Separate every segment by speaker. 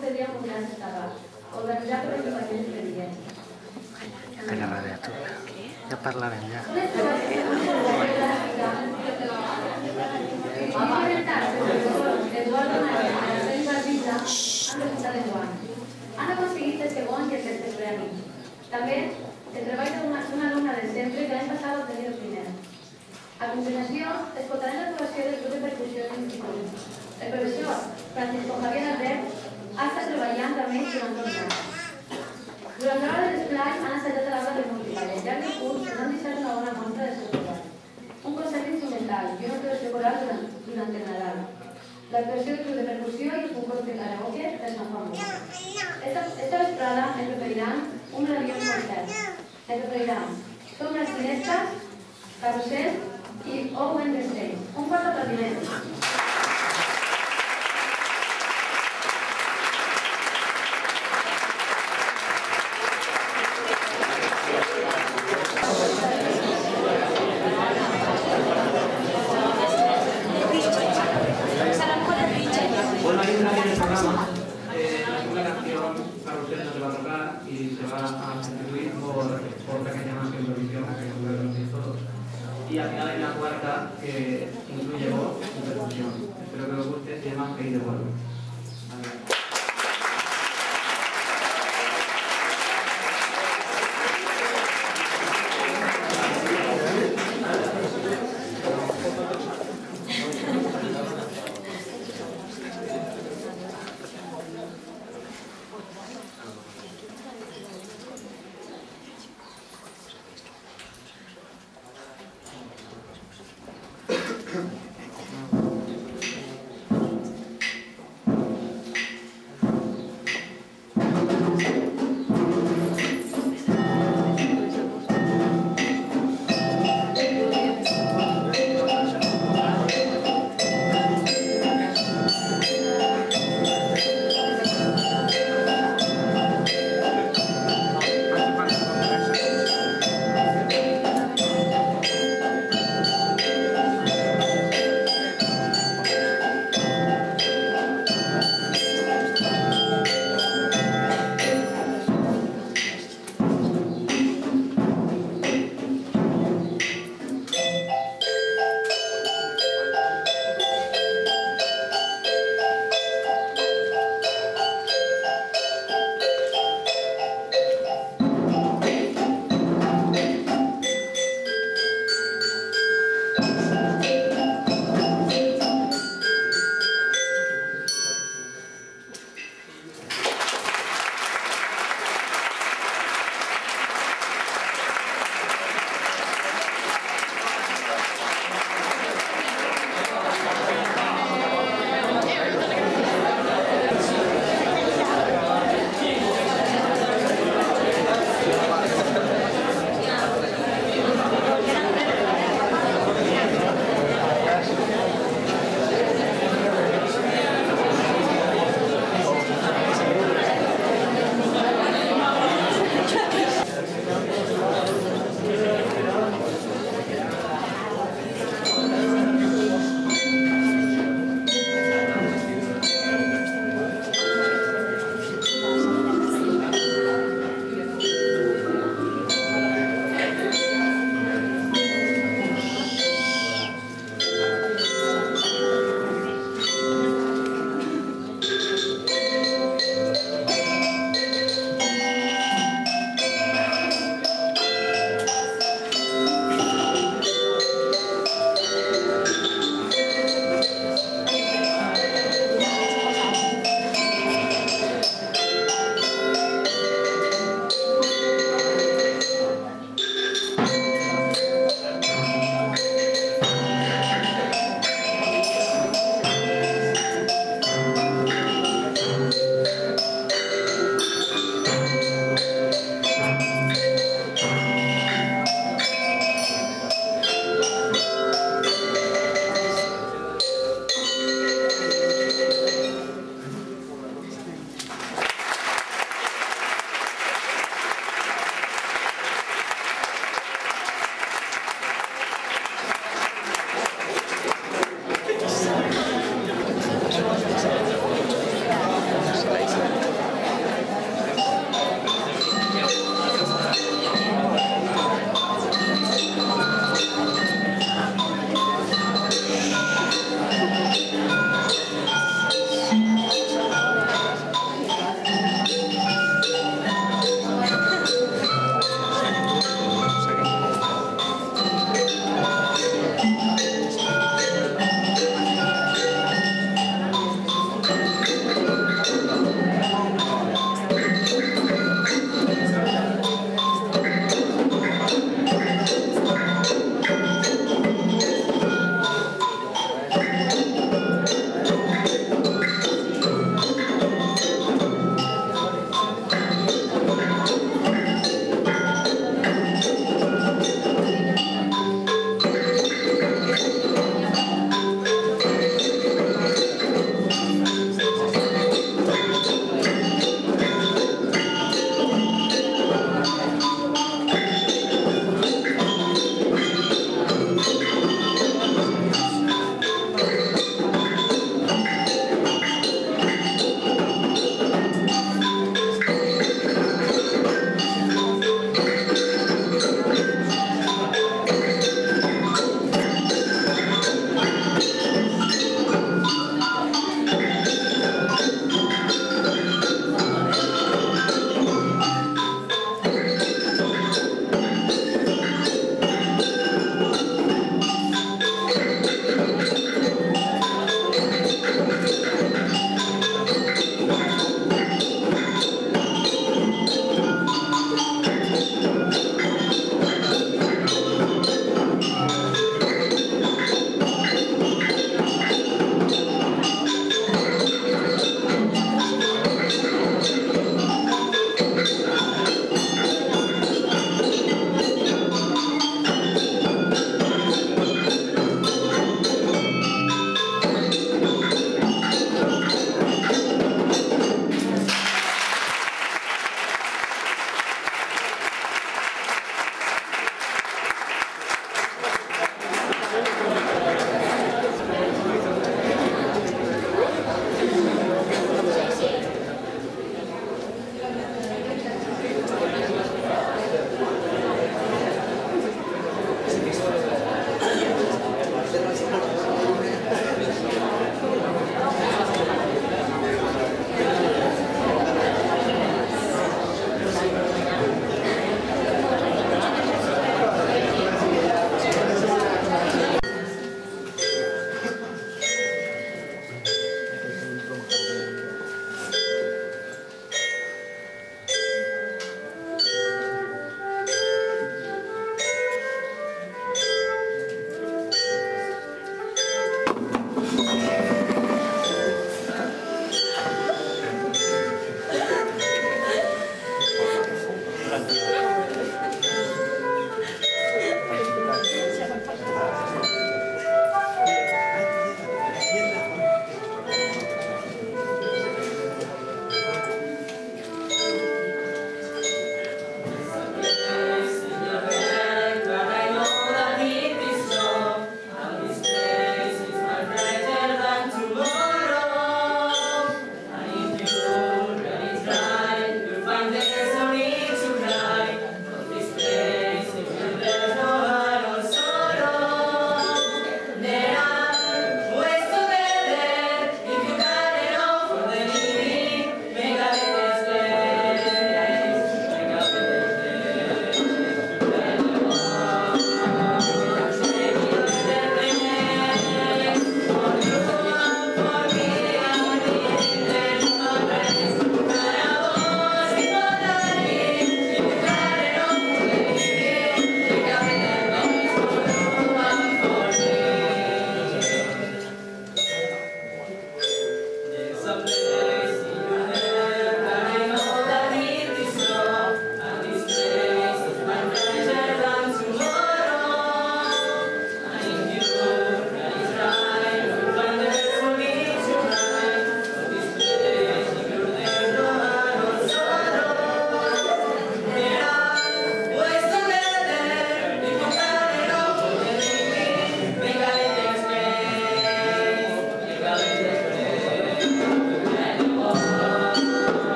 Speaker 1: tendríem un gran estatal, organitzat per equipaments intel·ligents.
Speaker 2: Calla, ràdio, tu. Ja parlarem, ja. Han aconseguit el segon i el tercer premi. També el treball d'una alumna del centre que l'any passat va obtenir el primer. A continuació, escoltarem l'actuació del grup de percussió de l'institut. El professor Francisco Javier Albert ha estat treballant amb ells durant 2 anys. Durant l'hora de l'esplai han assajat a l'aula de música i al llarg del curs ens han deixat una bona mostra del seu treball. Un concert instrumental i una actuació coral durant el Nadal. L'actuació del grup de percussió i el concurs de karaoke de Sant Juan Bosco. Esta vesprada ens oferiran un meravellós concert. Ens oferiran Som les finestres, Carrusel i Owen the Stage. Un fort aplaudiment.
Speaker 3: Y al final hay una cuarta que incluye voz y percusión. Espero que os guste, se llama Hey de Vuelvo.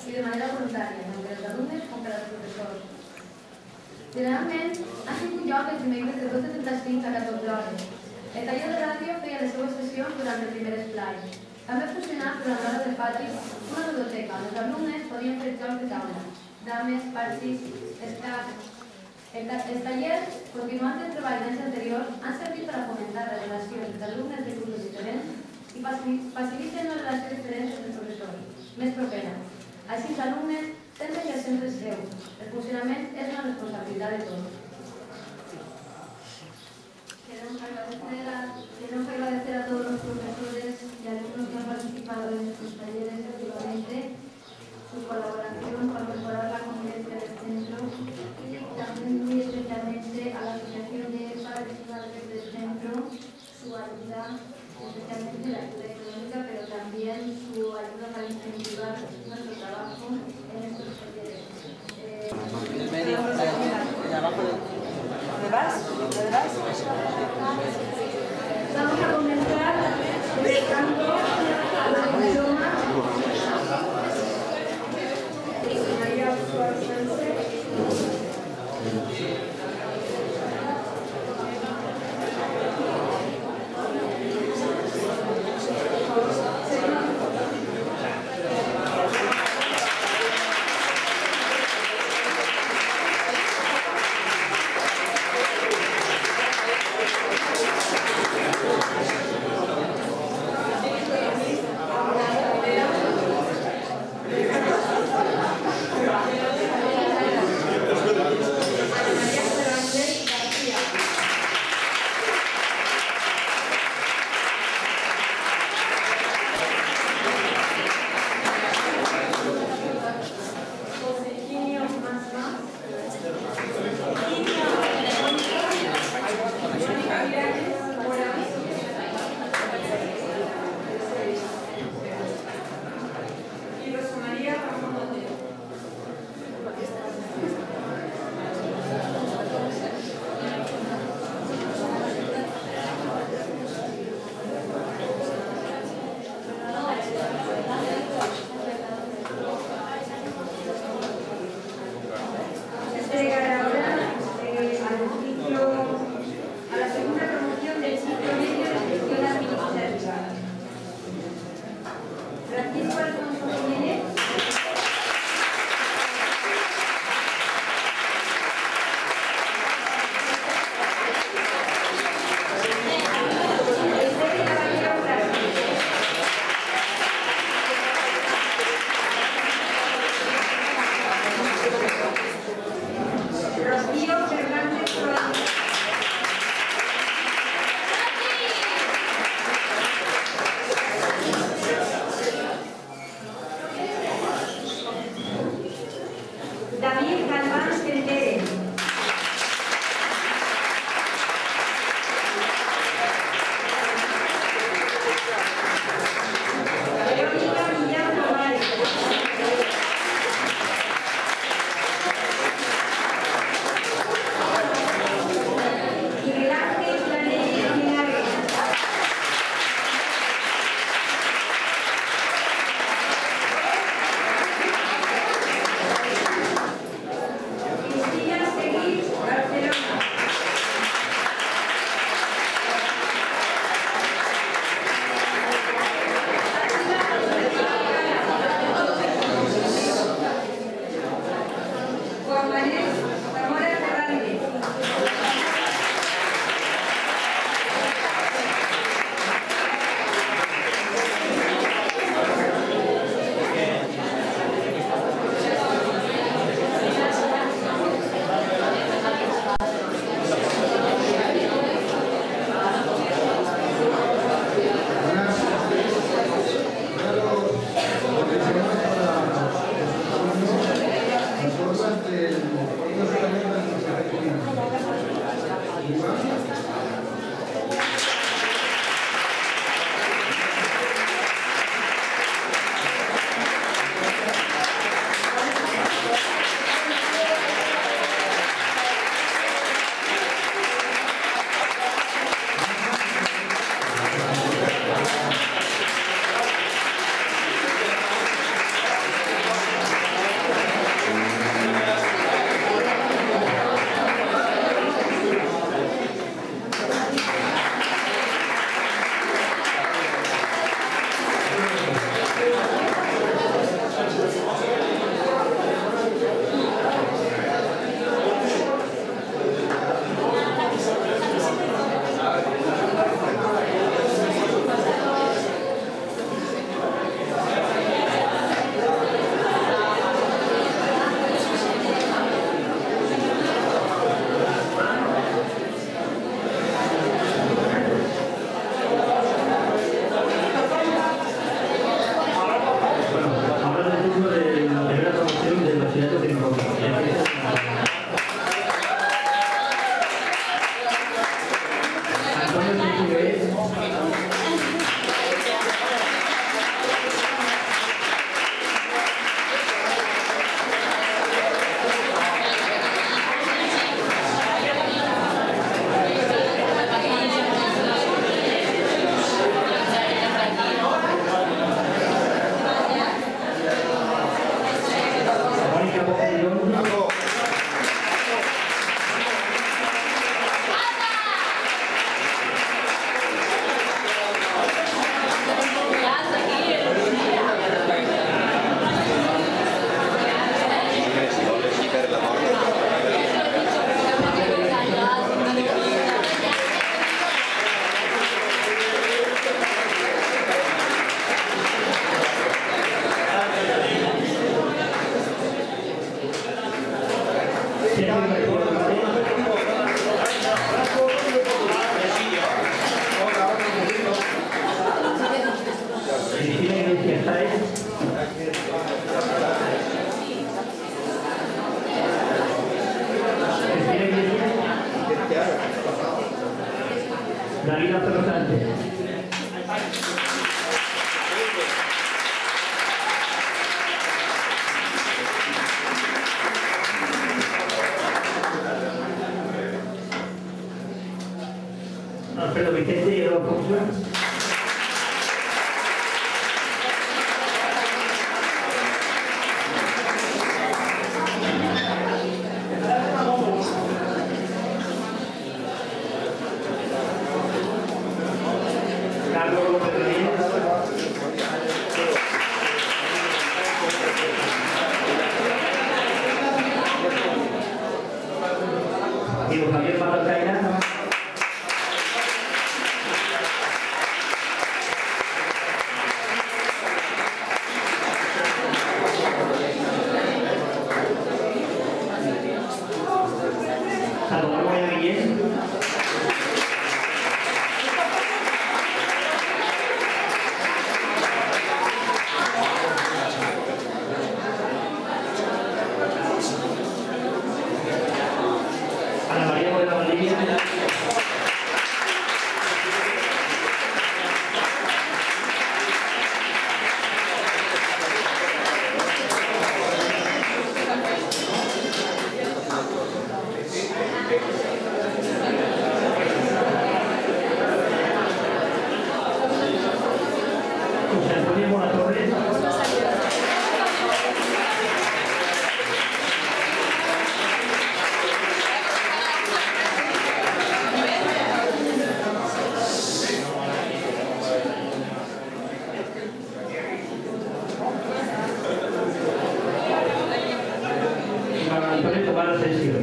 Speaker 2: i de manera voluntària, tant per als alumnes com per als professors. Generalment, han tingut lloc els dimecres de 12:35 a 14 hores. El taller de ràdio feia les seues sessions durant el primer esplai. També ha funcionat durant l'hora del pati una ludoteca on els alumnes podien fer jocs de taula, dames, parxis, escacs. Els tallers, continuant el treball d'anys anteriors, han servit per a fomentar les relacions entre alumnes de grups diferents i faciliten una relació diferent entre els professors, més propera. Així els alumnes tenen que el centre seu. El funcionament és una responsabilitat de tots.
Speaker 1: Queremos agradecer a todos los profesores y alumnos que han participado en estos talleres activamente, su colaboración para mejorar la convivencia del centro y también muy especialmente a la Asociación de Padres y Madres del centro, su ayuda, especialmente la ayuda económica, pero también su ayuda para incentivar nuestro trabajo en estos talleres.
Speaker 4: El medio, de abajo ¿de vas?
Speaker 1: Vamos a comenzar dejando a la idioma María Suárez Sánchez.
Speaker 5: Dalila Pedro Sánchez. Alfredo Vicente y Eduardo Consuelo. Javier Palacaina. Salvador Guayaguillén. Ana María Moreno Valdivia. José Antonio Mora Torres. Para Antonio Tomás Asensio.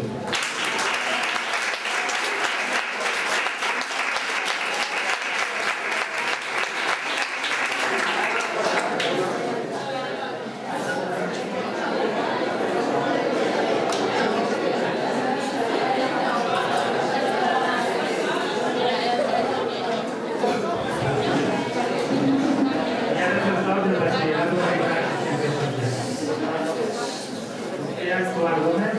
Speaker 5: Ya resultados del bachillerato de Actual Gómez.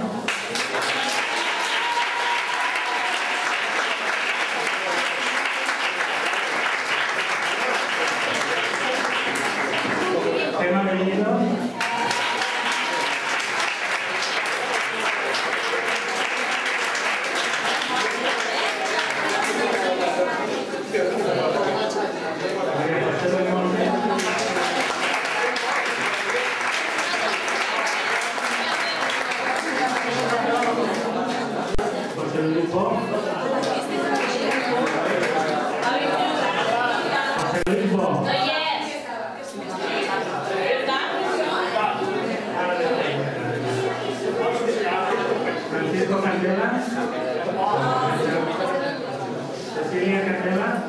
Speaker 5: Tema Melino. José Luis Bo. José Luis Bo. Francisco Candela. Cecilia Candela.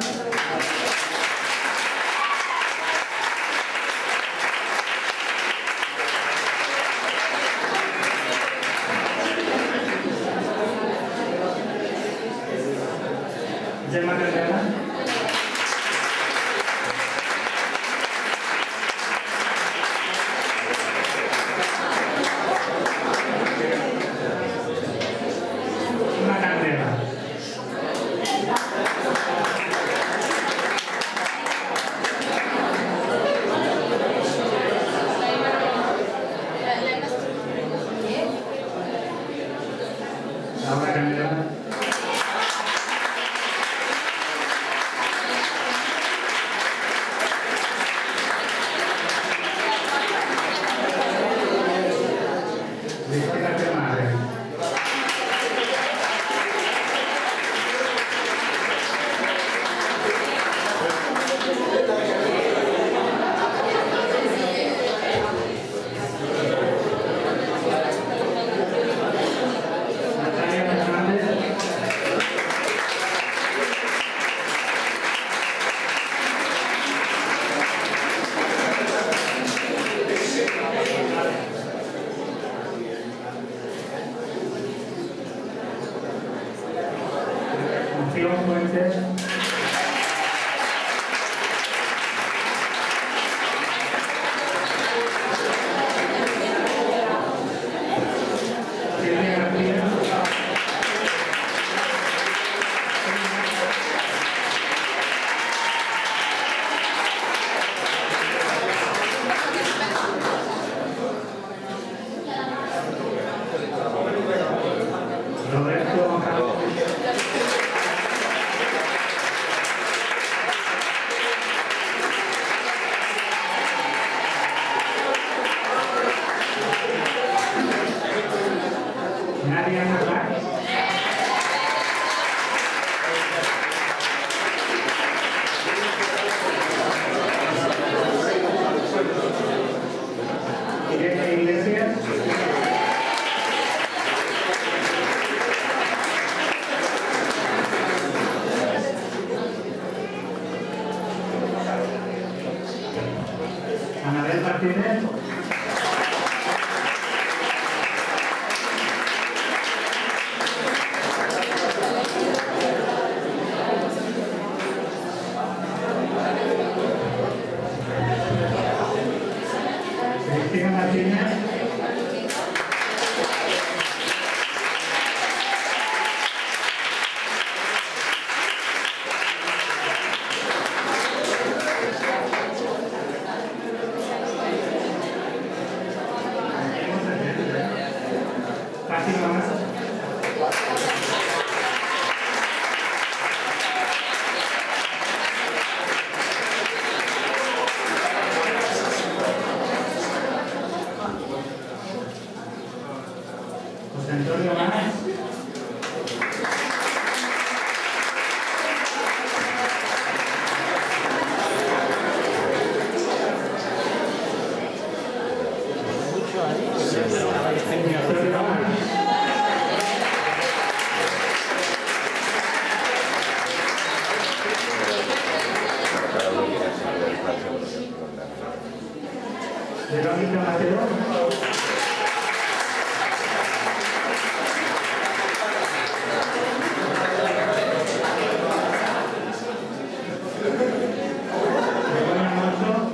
Speaker 5: Gemma Candela. Una Candela. Laura Candela. Cristina Fernández. Natalia Fernández. Rocío Fuentes. Silvia García. Roberto Carlos. Nadia Navarro. Irene Iglesias. Anabel Martínez. Cristina Martínez. Fátima Más. José Antonio Más. Antonio Más. Verónica Mateo. Begoña Alonso.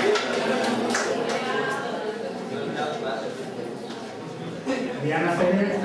Speaker 5: Diana Pérez.